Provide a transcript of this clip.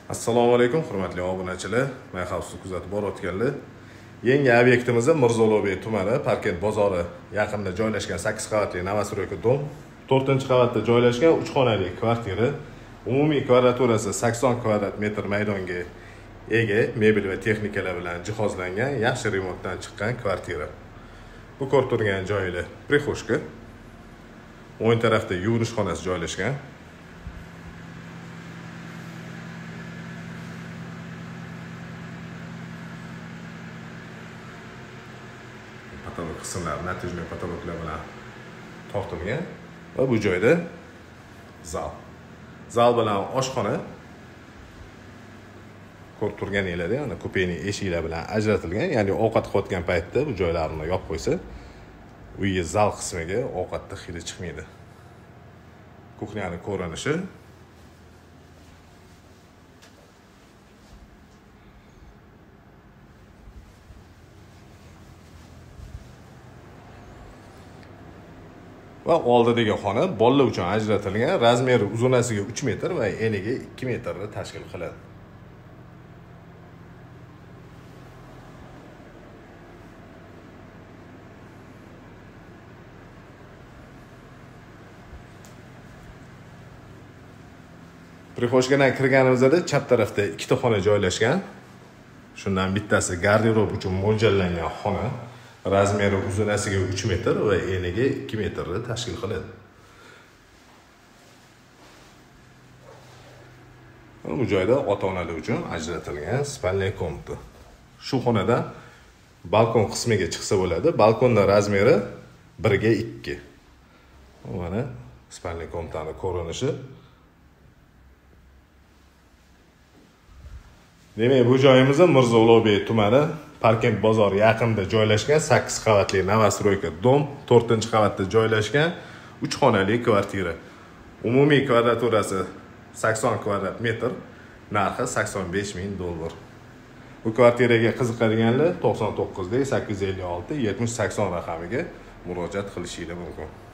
Assalomu alaykum, hurmatli obunachilar. Men xavfsiz kuzatib borayotganlar. Yangi obyektimiz Mirzo Ulug'bek tumani, Parkent bozori yaqinida joylashgan 8 qavatli novostroyka dom. 4-qavatda joylashgan 3 xonali kvartira. Umumiy kvadraturasi 80 kvadrat metr maydonga ega, mebel va texnikalar bilan jihozlangan, yaxshi remontdan chiqqan kvartira. Bu ko'rib turgan joylar prixoshka. O'ng tarafda yuvinish xonasi joylashgan. Patolog qismlar, natijali patologlar bilan tortilgan va bu joyda zal. Zal bilan oshxona ko'rib turganingizda, ya'ni kupening eshiklar bilan ajratilgan, ya'ni ovqat qilayotgan paytda bu joylarni yopib qo'ysa, uyga zal qismiga ovqatda hidi chiqmaydi. Kuxnyaning ko'rinishi va oldidagi xona bolalar uchun ajratilgan, razmeri uzunasiga 3 metr va eniga 2 metrni tashkil qiladi. Prixoshkadan kirganimizda chap tarafda ikkita xona joylashgan. Shundan bittasi garderob uchun mo'ljallangan xona. Razmeri uzunasiga 3 metr va eniga 2 metrni tashkil qiladi. Bu joyda ota-onalar uchun ajratilgan spalniy komnata. Shu xonada balkon qismiga chiqsa bo'ladi. Balkonning razmeri 1 ga 2. Mana spalniy komnataning ko'rinishi. Demak, bu joyimiz Mirzo Ulug'bek tumani, Parkent bozori yaqinida joylashgan 8 qavatli novostroyka dom, 4-qavatda joylashgan 3 xonali kvartira. Umumiy kvadraturasi 80 kvadrat metr, narxi $85,000. Bu kvartiraga qiziqadiganlar 99 856 70 80 raqamiga murojaat qilishingiz mumkin.